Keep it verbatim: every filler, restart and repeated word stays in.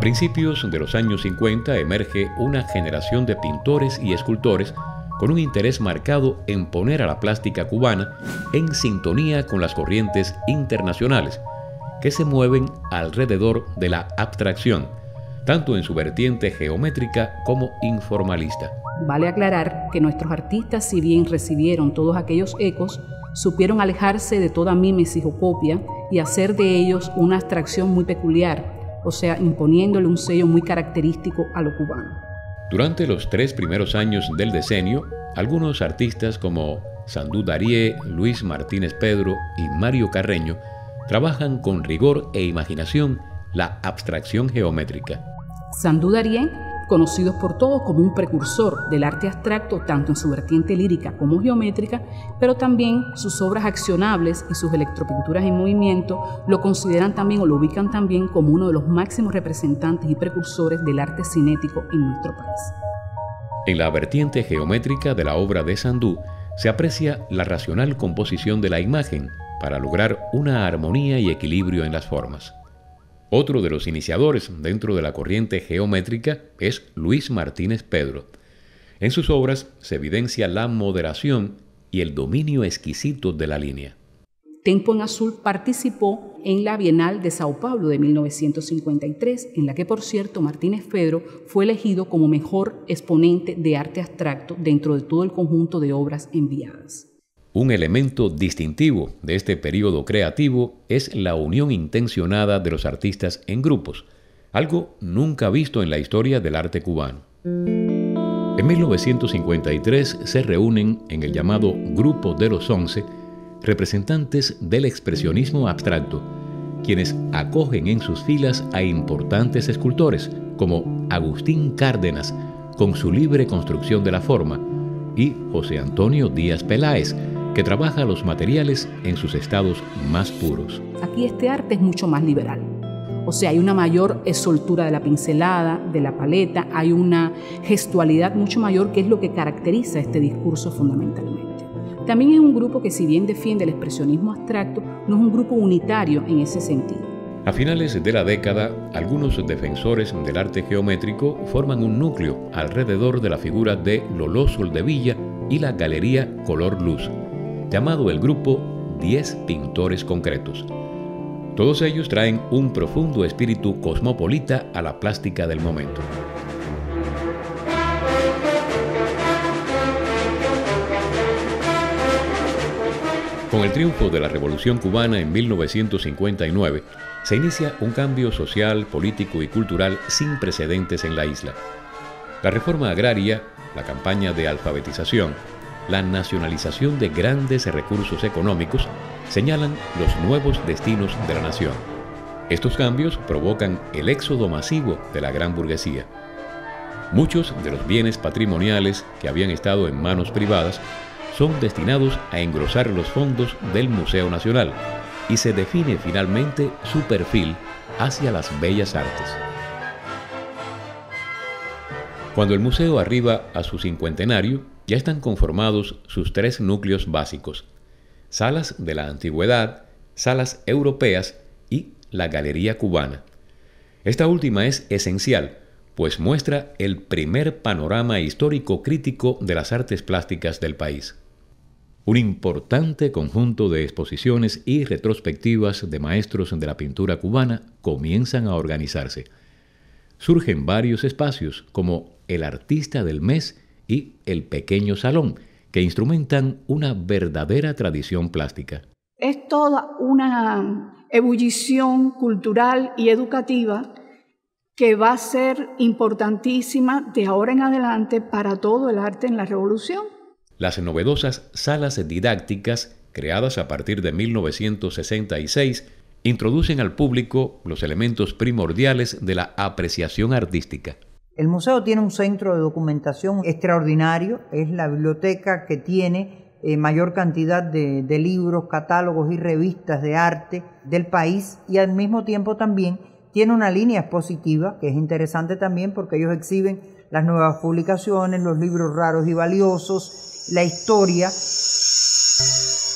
principios de los años cincuenta emerge una generación de pintores y escultores con un interés marcado en poner a la plástica cubana en sintonía con las corrientes internacionales que se mueven alrededor de la abstracción, tanto en su vertiente geométrica como informalista. Vale aclarar que nuestros artistas, si bien recibieron todos aquellos ecos, supieron alejarse de toda mímesis o copia y hacer de ellos una abstracción muy peculiar, o sea, imponiéndole un sello muy característico a lo cubano. Durante los tres primeros años del decenio, algunos artistas como Sandú Darié, Luis Martínez Pedro y Mario Carreño trabajan con rigor e imaginación la abstracción geométrica. Sandú Darié, conocido por todos como un precursor del arte abstracto tanto en su vertiente lírica como geométrica, pero también sus obras accionables y sus electropinturas en movimiento lo consideran también o lo ubican también como uno de los máximos representantes y precursores del arte cinético en nuestro país. En la vertiente geométrica de la obra de Sandú se aprecia la racional composición de la imagen para lograr una armonía y equilibrio en las formas. Otro de los iniciadores dentro de la corriente geométrica es Luis Martínez Pedro. En sus obras se evidencia la moderación y el dominio exquisito de la línea. Tempo en Azul participó en la Bienal de Sao Paulo de mil novecientos cincuenta y tres, en la que, por cierto, Martínez Pedro fue elegido como mejor exponente de arte abstracto dentro de todo el conjunto de obras enviadas. Un elemento distintivo de este periodo creativo es la unión intencionada de los artistas en grupos, algo nunca visto en la historia del arte cubano. En mil novecientos cincuenta y tres se reúnen en el llamado Grupo de los Once representantes del expresionismo abstracto, quienes acogen en sus filas a importantes escultores como Agustín Cárdenas, con su libre construcción de la forma, y José Antonio Díaz Peláez, que trabaja los materiales en sus estados más puros. Aquí este arte es mucho más liberal. O sea, hay una mayor soltura de la pincelada, de la paleta, hay una gestualidad mucho mayor, que es lo que caracteriza este discurso fundamentalmente. También es un grupo que, si bien defiende el expresionismo abstracto, no es un grupo unitario en ese sentido. A finales de la década, algunos defensores del arte geométrico forman un núcleo alrededor de la figura de Loló Soldevilla y la Galería Color Luz, llamado el grupo Diez Pintores Concretos. Todos ellos traen un profundo espíritu cosmopolita a la plástica del momento. Con el triunfo de la Revolución Cubana en mil novecientos cincuenta y nueve, se inicia un cambio social, político y cultural sin precedentes en la isla. La reforma agraria, la campaña de alfabetización, la nacionalización de grandes recursos económicos señalan los nuevos destinos de la nación. Estos cambios provocan el éxodo masivo de la gran burguesía. Muchos de los bienes patrimoniales que habían estado en manos privadas son destinados a engrosar los fondos del Museo Nacional y se define finalmente su perfil hacia las bellas artes. Cuando el museo arriba a su cincuentenario, ya están conformados sus tres núcleos básicos: salas de la antigüedad, salas europeas y la Galería Cubana. Esta última es esencial, pues muestra el primer panorama histórico crítico de las artes plásticas del país. Un importante conjunto de exposiciones y retrospectivas de maestros de la pintura cubana comienzan a organizarse. Surgen varios espacios como el Artista del Mes y el Pequeño Salón, que instrumentan una verdadera tradición plástica. Es toda una ebullición cultural y educativa que va a ser importantísima de ahora en adelante para todo el arte en la Revolución. Las novedosas salas didácticas, creadas a partir de mil novecientos sesenta y seis, introducen al público los elementos primordiales de la apreciación artística. El museo tiene un centro de documentación extraordinario, es la biblioteca que tiene eh, mayor cantidad de, de libros, catálogos y revistas de arte del país, y al mismo tiempo también tiene una línea expositiva que es interesante también porque ellos exhiben las nuevas publicaciones, los libros raros y valiosos, la historia.